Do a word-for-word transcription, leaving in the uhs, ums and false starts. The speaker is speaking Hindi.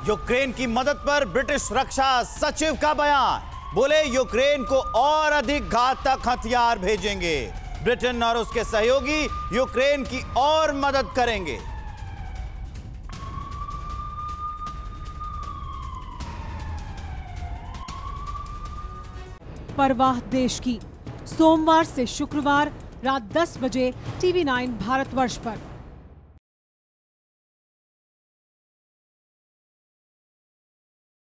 यूक्रेन की मदद पर ब्रिटिश रक्षा सचिव का बयान। बोले यूक्रेन को और अधिक घातक हथियार भेजेंगे। ब्रिटेन और उसके सहयोगी यूक्रेन की और मदद करेंगे। परवाह देश की, सोमवार से शुक्रवार रात दस बजे टीवी नाइन भारतवर्ष पर।